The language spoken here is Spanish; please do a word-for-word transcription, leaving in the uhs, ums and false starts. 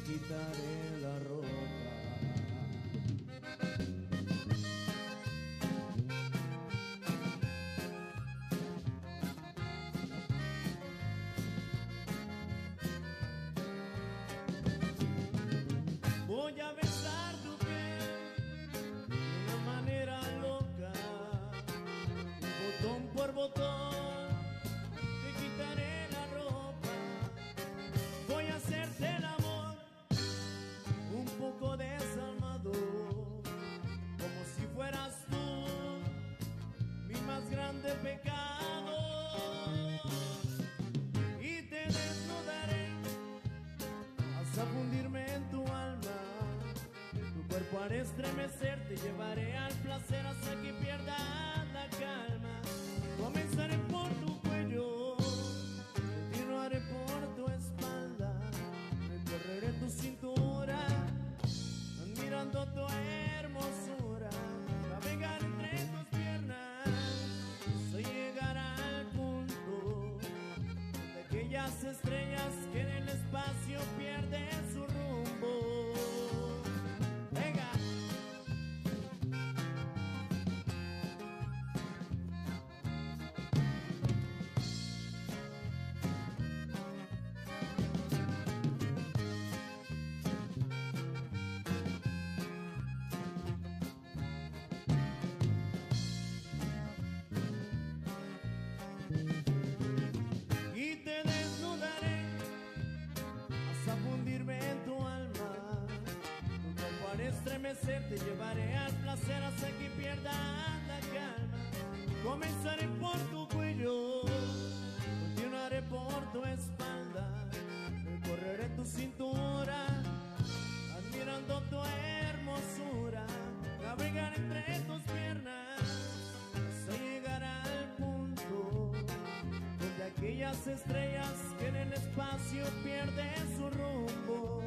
quitaré la ropa. Voy a besar tu piel de una manera loca, botón por botón te quitaré la ropa. Voy a hacerte el amor un poco desalmado, como si fueras tú mi más grande pecado. Y te desnudaré hasta fundirme en tu alma. Tu cuerpo haré estremecer, te llevaré al placer hasta que pierdas la calma. Comenzaré por tu cuello, continuaré por tu espalda, recorreré tu cintura, admirando tu hermosura. Navegar entre tus piernas, soy llegar al punto de aquellas estrellas que en el espacio pierden su rumbo. Y te desnudaré hasta fundirme en tu alma. Tu cuerpo haré estremecer, te llevaré al placer hasta que pierdas la calma. Comenzaré por tu cuello, continuaré por tu espalda, recorreré tu cintura, admirando tu hermosura. Navegar entre tus piernas hasta llegar al punto de aquellas estrellas que en el espacio pierden su rumbo.